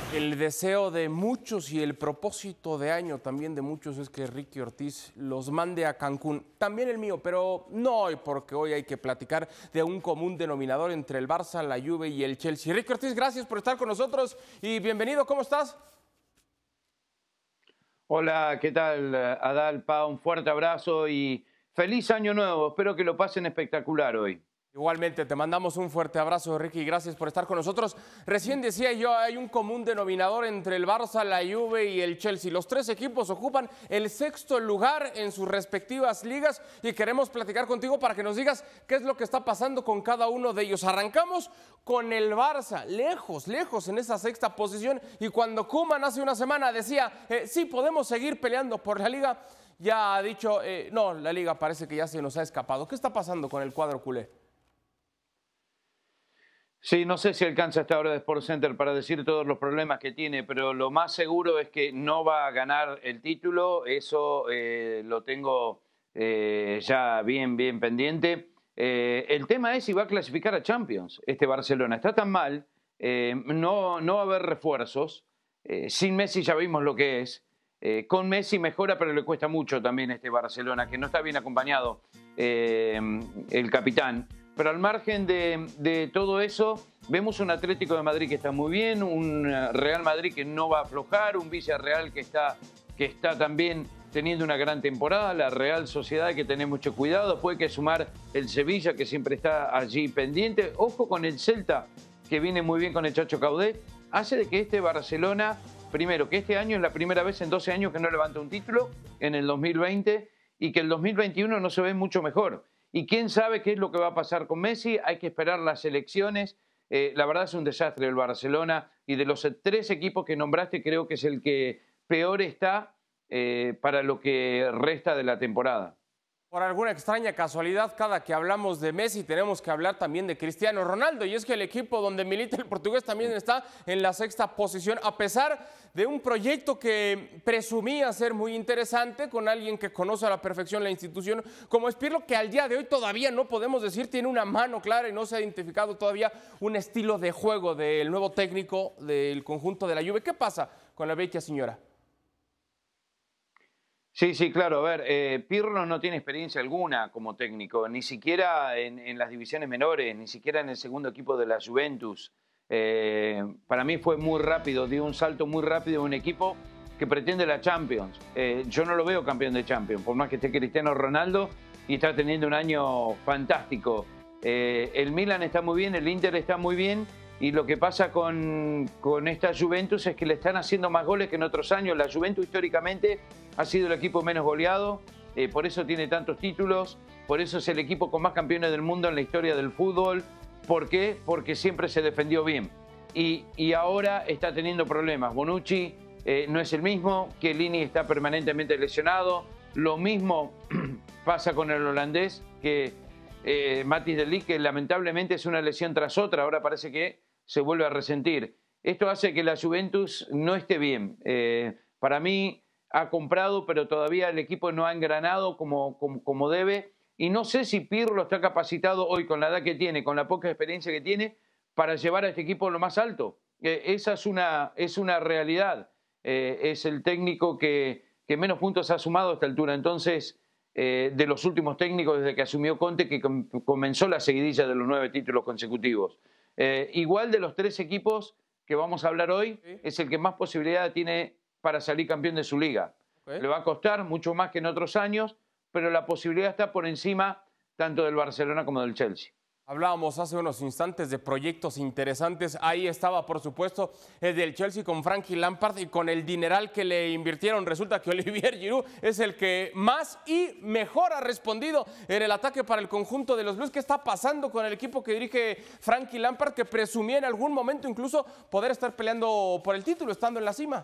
El deseo de muchos y el propósito de año también de muchos es que Ricky Ortiz los mande a Cancún. También el mío, pero no hoy, porque hoy hay que platicar de un común denominador entre el Barça, la Juve y el Chelsea. Ricky Ortiz, gracias por estar con nosotros y bienvenido. ¿Cómo estás? Hola, ¿qué tal, Adal, Pa? Un fuerte abrazo y feliz año nuevo. Espero que lo pasen espectacular hoy. Igualmente, te mandamos un fuerte abrazo, Ricky, gracias por estar con nosotros. Recién decía yo, hay un común denominador entre el Barça, la Juve y el Chelsea. Los tres equipos ocupan el sexto lugar en sus respectivas ligas y queremos platicar contigo para que nos digas qué es lo que está pasando con cada uno de ellos. Arrancamos con el Barça, lejos en esa sexta posición, y cuando Koeman hace una semana decía, sí, podemos seguir peleando por la liga, ya ha dicho, no, la liga parece que ya se nos ha escapado. ¿Qué está pasando con el cuadro culé? Sí, no sé si alcanza esta hora de Sport Center para decir todos los problemas que tiene, pero lo más seguro es que no va a ganar el título. Eso lo tengo ya bien pendiente. El tema es si va a clasificar a Champions este Barcelona. Está tan mal, no va a haber refuerzos. Sin Messi ya vimos lo que es. Con Messi mejora, pero le cuesta mucho también este Barcelona, que no está bien acompañado el capitán. Pero al margen de todo eso, vemos un Atlético de Madrid que está muy bien, un Real Madrid que no va a aflojar, un Villarreal que está también teniendo una gran temporada, la Real Sociedad hay que tener mucho cuidado, puede que sumar el Sevilla que siempre está allí pendiente. Ojo con el Celta, que viene muy bien con el Chacho Caudé, hace de que este Barcelona, primero, que este año es la primera vez en 12 años que no levanta un título, en el 2020, y que el 2021 no se ve mucho mejor. Y quién sabe qué es lo que va a pasar con Messi, hay que esperar las elecciones. La verdad es un desastre el Barcelona, y de los tres equipos que nombraste creo que es el que peor está para lo que resta de la temporada. Por alguna extraña casualidad, cada que hablamos de Messi tenemos que hablar también de Cristiano Ronaldo, y es que el equipo donde milita el portugués también está en la sexta posición, a pesar de un proyecto que presumía ser muy interesante, con alguien que conoce a la perfección la institución como es Pirlo, que al día de hoy todavía no podemos decir tiene una mano clara y no se ha identificado todavía un estilo de juego del nuevo técnico del conjunto de la Juve. ¿Qué pasa con la vecchia señora? Sí, claro. A ver, Pirlo no tiene experiencia alguna como técnico, ni siquiera en las divisiones menores, ni siquiera en el segundo equipo de la Juventus. Para mí fue muy rápido, dio un salto muy rápido a un equipo que pretende la Champions. Yo no lo veo campeón de Champions, por más que esté Cristiano Ronaldo y está teniendo un año fantástico. El Milan está muy bien, el Inter está muy bien, y lo que pasa con esta Juventus es que le están haciendo más goles que en otros años. La Juventus históricamente ha sido el equipo menos goleado, por eso tiene tantos títulos, por eso es el equipo con más campeones del mundo en la historia del fútbol. ¿Por qué? Porque siempre se defendió bien. Y ahora está teniendo problemas. Bonucci no es el mismo, Chiellini está permanentemente lesionado. Lo mismo pasa con el holandés, que Matthijs de Ligt, que lamentablemente es una lesión tras otra, ahora parece que se vuelve a resentir. Esto hace que la Juventus no esté bien. Para mí ha comprado, pero todavía el equipo no ha engranado como debe. Y no sé si Pirlo está capacitado hoy, con la edad que tiene, con la poca experiencia que tiene, para llevar a este equipo a lo más alto. Esa es una realidad. Es el técnico que menos puntos ha sumado a esta altura. Entonces, de los últimos técnicos desde que asumió Conte, que comenzó la seguidilla de los 9 títulos consecutivos. Igual de los 3 equipos que vamos a hablar hoy, es el que más posibilidad tiene para salir campeón de su liga. Le va a costar mucho más que en otros años, pero la posibilidad está por encima tanto del Barcelona como del Chelsea. Hablábamos hace unos instantes de proyectos interesantes. Ahí estaba, por supuesto, el del Chelsea con Frankie Lampard, y con el dineral que le invirtieron, resulta que Olivier Giroud es el que más y mejor ha respondido en el ataque para el conjunto de los Blues. ¿Qué está pasando con el equipo que dirige Frankie Lampard, que presumía en algún momento incluso poder estar peleando por el título, estando en la cima?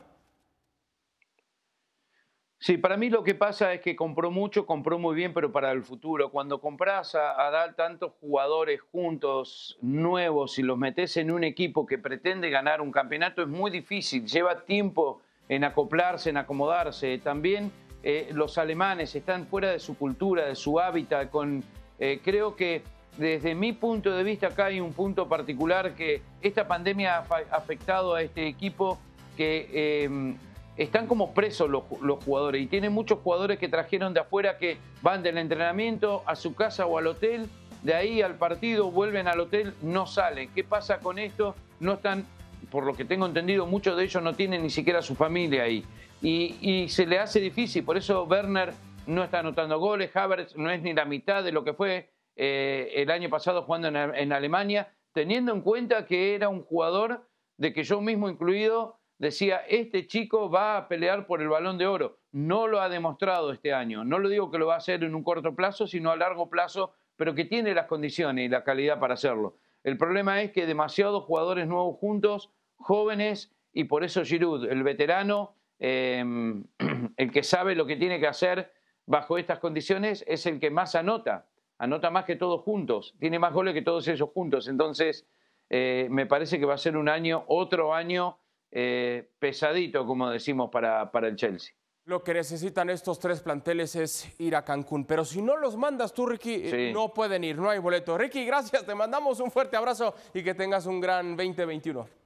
Sí, para mí lo que pasa es que compró mucho, compró muy bien, pero para el futuro. Cuando compras a dar tantos jugadores juntos, nuevos, y los metes en un equipo que pretende ganar un campeonato, es muy difícil. Lleva tiempo en acoplarse, en acomodarse. También los alemanes están fuera de su cultura, de su hábitat. Creo que desde mi punto de vista acá hay un punto particular, que esta pandemia ha afectado a este equipo que están como presos los jugadores y tienen muchos jugadores que trajeron de afuera que van del entrenamiento a su casa o al hotel, de ahí al partido, vuelven al hotel, no salen. ¿Qué pasa con esto? No están, por lo que tengo entendido, muchos de ellos no tienen ni siquiera su familia ahí. Y se le hace difícil, por eso Werner no está anotando goles, Havertz no es ni la mitad de lo que fue el año pasado jugando en Alemania, teniendo en cuenta que era un jugador de que yo mismo incluido decía, este chico va a pelear por el Balón de Oro. No lo ha demostrado este año. No lo digo que lo va a hacer en un corto plazo, sino a largo plazo, pero que tiene las condiciones y la calidad para hacerlo. El problema es que demasiados jugadores nuevos juntos, jóvenes, y por eso Giroud, el veterano, el que sabe lo que tiene que hacer bajo estas condiciones, es el que más anota. Anota más que todos juntos. Tiene más goles que todos ellos juntos. Entonces, me parece que va a ser un año, otro año pesadito, como decimos, para el Chelsea. Lo que necesitan estos tres planteles es ir a Cancún, pero si no los mandas tú, Ricky, Sí. no pueden ir, no hay boleto. Ricky, gracias, te mandamos un fuerte abrazo y que tengas un gran 2021.